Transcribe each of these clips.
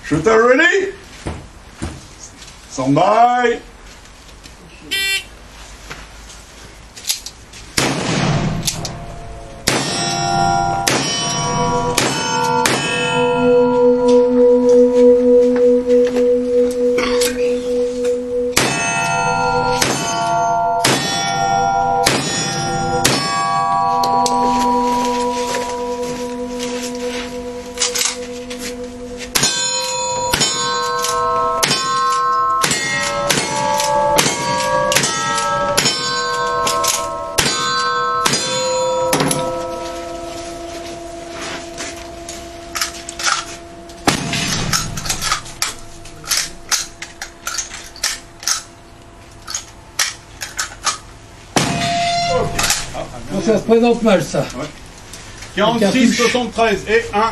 Shooter ready? Stand by. Donc ça se présente mal, ça. Ouais. 46, 73 et 1.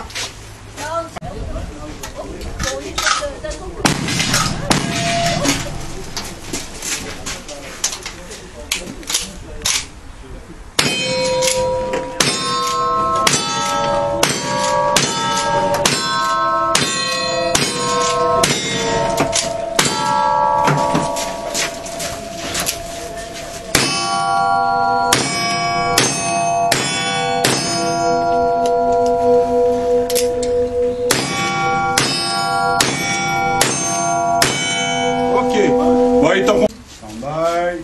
Bon, il est en stand by.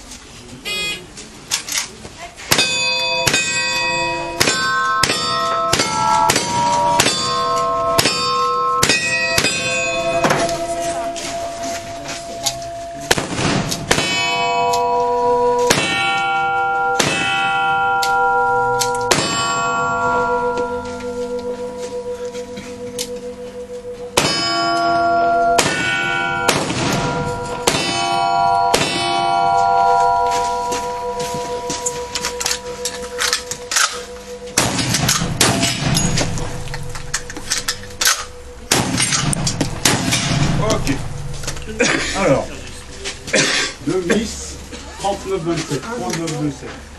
Ok. Alors, 2 miss, 39-27, 39-27.